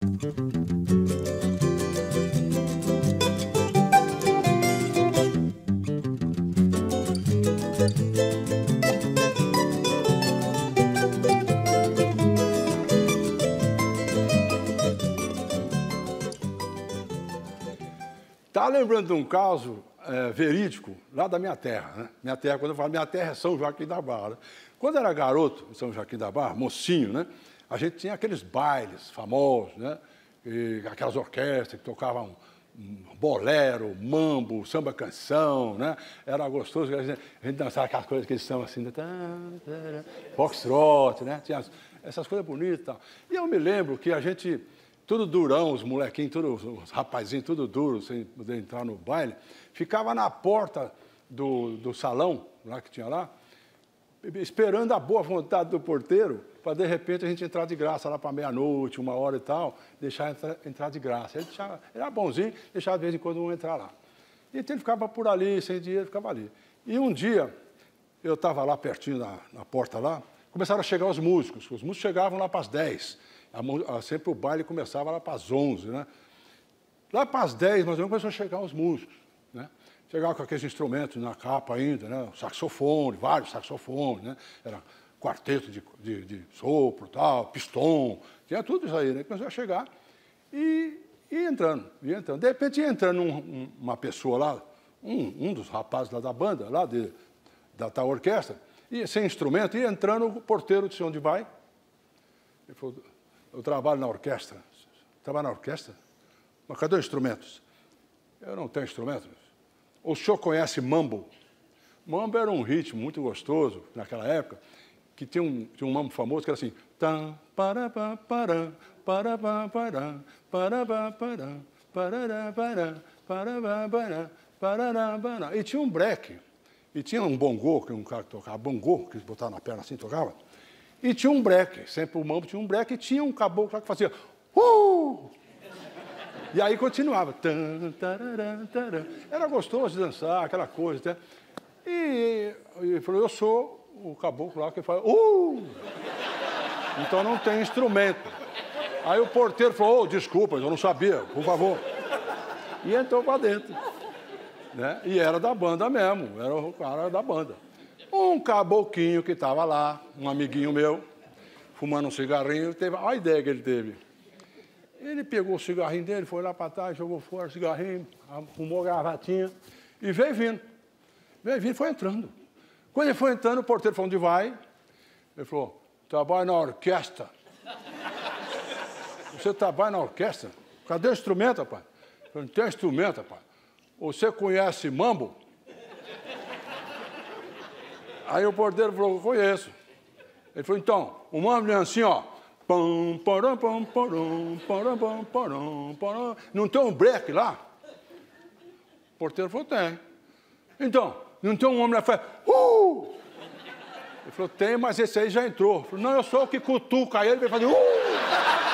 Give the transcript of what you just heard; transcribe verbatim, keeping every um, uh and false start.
Tá lembrando de um caso é, verídico lá da minha terra, né? Minha terra, quando eu falo minha terra, é São Joaquim da Barra. Né? Quando eu era garoto em São Joaquim da Barra, mocinho, né? A gente tinha aqueles bailes famosos, né? E aquelas orquestras que tocavam um bolero, mambo, samba canção, né? Era gostoso, a gente, a gente dançava aquelas coisas que eles são assim, foxtrot, né? Tinha essas coisas bonitas e tal. E eu me lembro que a gente, tudo durão, os molequinhos, tudo, os rapazinhos, tudo duro, sem poder entrar no baile, ficava na porta do, do salão, lá que tinha lá, esperando a boa vontade do porteiro, para de repente a gente entrar de graça lá para meia-noite, uma hora e tal, deixar entrar, entrar de graça. Ele, deixava, ele era bonzinho, deixava de vez em quando um entrar lá. E então ele ficava por ali, sem dinheiro, ficava ali. E um dia, eu estava lá pertinho na, na porta lá, começaram a chegar os músicos. Os músicos chegavam lá para as dez. A, a, sempre o baile começava lá para as onze, né? Lá para as dez, mais ou menos, começou a chegar os músicos, né? Chegavam com aqueles instrumentos na capa ainda, né? Saxofone, vários saxofones, né? Era quarteto de, de, de sopro, tal, pistão, tinha tudo isso aí, né? Começou a chegar e ia entrando, ia entrando. De repente ia entrando um, um, uma pessoa lá, um, um dos rapazes lá da banda, lá de, da tal orquestra, ia, sem instrumento, ia entrando, o porteiro disse, onde vai? Ele falou, eu trabalho na orquestra. Trabalho na orquestra? Mas cadê os instrumentos? Eu não tenho instrumentos. O senhor conhece mambo? Mambo era um ritmo muito gostoso naquela época, que tinha um, tinha um mambo famoso que era assim... Tam, para, para, para, para, para, para, para, para, para, para, para, para, e tinha um break, e tinha um bongô, que um cara que tocava bongô, que eles botavam na perna assim, tocava, e tinha um break, sempre o mambo tinha um break, e tinha um caboclo lá que fazia... Uh! E aí continuava. Era gostoso de dançar, aquela coisa. Né? E ele falou, eu sou o caboclo lá que fala, uh! Então não tem instrumento. Aí o porteiro falou, oh, desculpa, eu não sabia, por favor. E entrou para dentro. Né? E era da banda mesmo, era o cara da banda. Um caboclinho que estava lá, um amiguinho meu, fumando um cigarrinho, teve a ideia que ele teve. Ele pegou o cigarrinho dele, foi lá para trás, jogou fora o cigarrinho, arrumou a gravatinha e veio vindo. Veio vindo e foi entrando. Quando ele foi entrando, o porteiro falou, onde vai? Ele falou, trabalho na orquestra. Você trabalha na orquestra? Cadê o instrumento, rapaz? Eu falei, não tem instrumento, rapaz. Você conhece mambo? Aí o porteiro falou, conheço. Ele falou, então, o mambo é assim, ó. Pam, param, pam, param, param, pam, param, param. Não tem um break lá? O porteiro falou, tem. Então, não tem um homem lá que faz, uh! Ele falou, tem, mas esse aí já entrou. Eu falei, não, eu sou o que cutuca ele, vai fazer, uh!